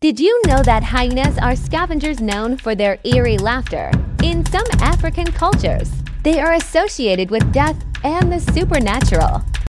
Did you know that hyenas are scavengers known for their eerie laughter? In some African cultures, they are associated with death and the supernatural.